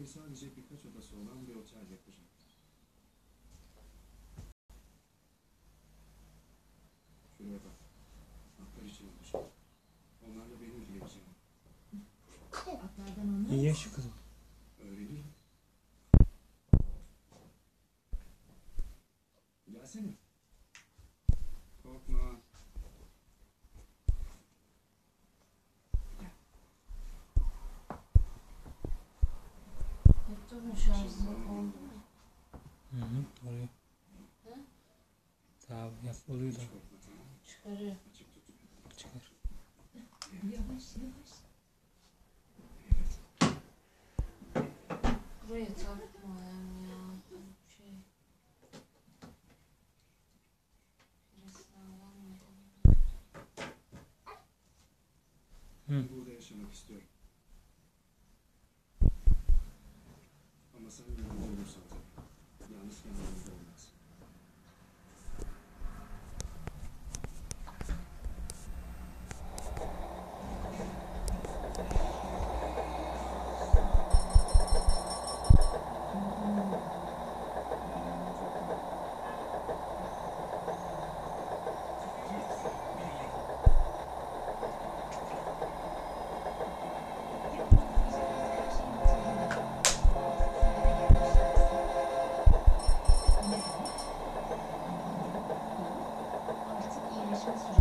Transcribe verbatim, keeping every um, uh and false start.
Burayı sadece birkaç odası olan bir otel yapacağım. Şuraya bak. Atlar için olacak. Onlarla benim ilgileneceğim. Atlardan anlar İyi mısın? yaşı kızım. Öğrenirim. Gelsene. Korkma. Laptopun şarjı oldu mu? Hı hı. Oraya. Hı? Daha yap oluyor da Hiç korkma, tamam mı? Çıkarıyor. Açık tut. çıkar. Yavaş yavaş. Buraya takmayayım ya. Şey. Biraz sağlam mı? Hı. Burada yaşamak istiyorum. Ama sen yanımda olursan tabii. Yalnızken yanımda olmaz. Artık iyileşme süreci